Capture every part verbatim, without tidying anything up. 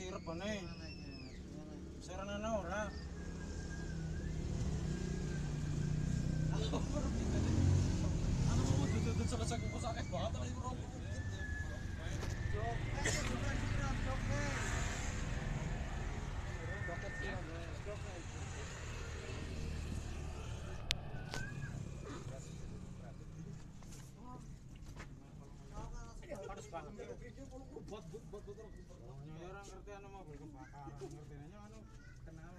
sirep ane. Saranana ora. Ano mo dududud sa kasag ko sa akin ba? Tara yung robo. Panas banget. Buat buat buat buat. Orang ngerti anu mah kebakaran, ngerti nanya anu kenal.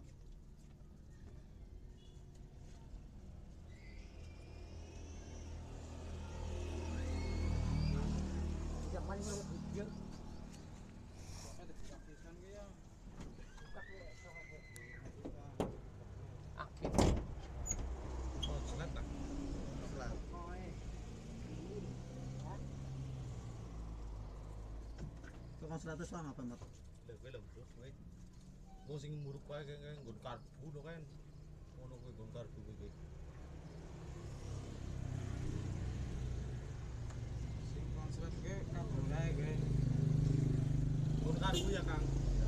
Yang mana yang video? Ada diaktifkan ke ya? Aktif. Oh, jelas tak? Jelas. Tukang seratus lah apa mbak? Lha kowe lho terus kowe. Kowe sing muruk wae kaya nggon karbu lho kan. Ngono kowe nggon karbu kowe. Sing konslet ke kabel ae kowe. Nggon karbu ya, Kang.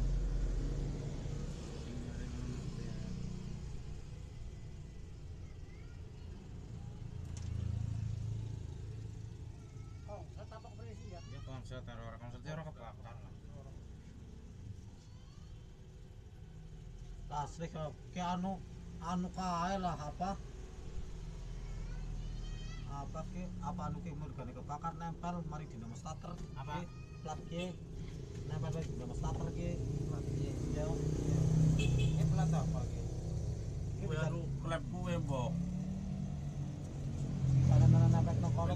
Konslet ora konslet ora kebakar lah. Asli ke anu anu kae lah apa? Apa ke apa anu ke murgane kebakar nempel mari dinamo starter. Apa? Plat G. Nempel lagi dinamo starter ke plat G. Ya. Ini plat apa ke? Iki baru klep kuwe, Mbok. Karena nempel nang kolek.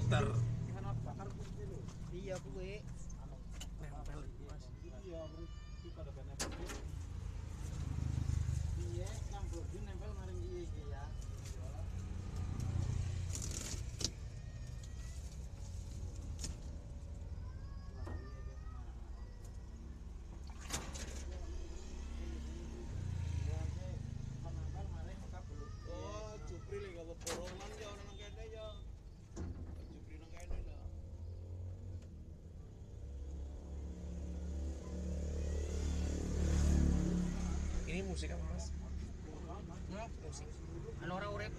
Iya kuwe nempel Mas. Iya berarti pada nempel. Iya nang bodi nempel maring iki ya. Oh, Jupri lek gawe borongan ya orang nang kene ya. Jupri nang kene lah. Ini musik apa Mas? Nah, musik. Anu orang urip.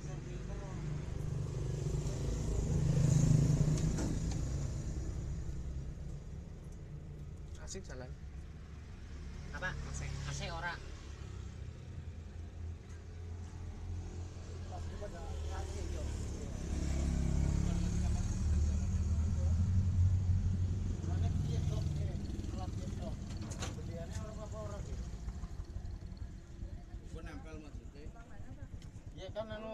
Asik jalan. Apa? Asik. Asik ora. Nempel maksudnya. Iya kan anu.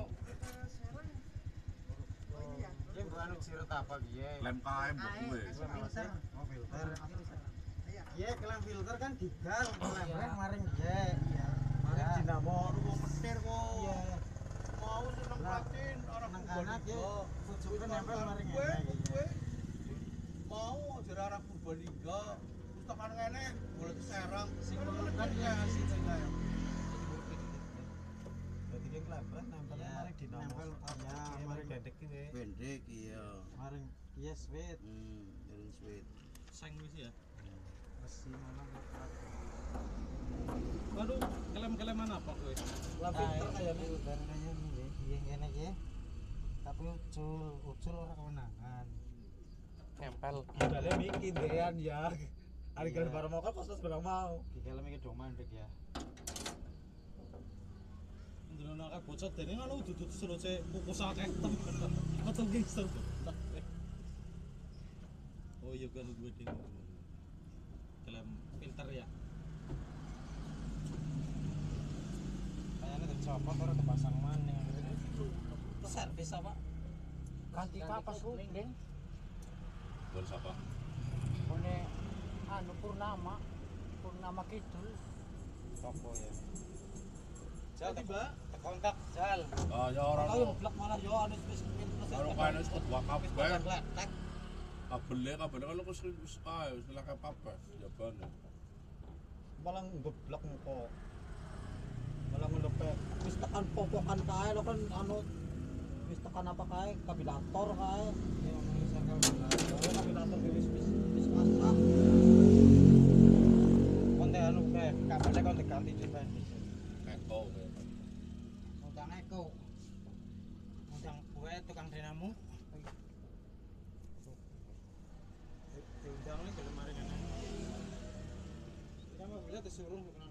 Oh iya. Iya bukan anu siret apa piye? Lem K M mbok kuwe. Oh filter. Iya, kelem filter kan digal, lem maring piye? Iya. Maring dinamo ruwung petir kok. Iya. Mau seneng platin ora anak ya. Pucuke nempel maring ngene. Mau jare arah Purbalingga. Terus tekan ngene boleh Serang sing kan ya sing ya. Jadi kelabah nempel maring dinamo. Ya, maring gendek iki we. Gendek iya. Maring iya sweet. Hmm, jalan sweet. Seng wis ya. Mesin mana kok. Waduh, kelem-keleman apa kowe? Lah filter kayane filternya iki. Iya ngene iki. Tapi ucul, ucul ora kewenangan. Nempel. Gale iki ndean ya. Ari kan bareng mau kan kos bareng mau. Gale iki do mandek ya. Ndrono akeh bocot dene ngono dudut selose kukus akeh tem. Macam gangster. Oh iya kan gue ding. Dalam filter ya. Kayaknya tercopot orang kepasang maning. Servis apa? Ganti kapas kuning. Bol siapa? Bone anu Purnama. Purnama Kidul. Toko ya. Jal tiba kontak Jal. Oh ya orang. Kalau blok malah yo anu wis orang kan wis kedua kabel. Kabelnya kabelnya kan lu wis ae wis laka papas jabane. Malah ngeblok kok. Malah ngelepek. Wis tekan popokan kae lo kan anu wis tekan apa kae kabilator kae. Ya misalkan kabilator wis wis wis masak. Tapi dibanding Eko. Undang Eko. Undang gue tukang dinamu. Diundang nih ke lemari kan. Kita mau beli disuruh bukan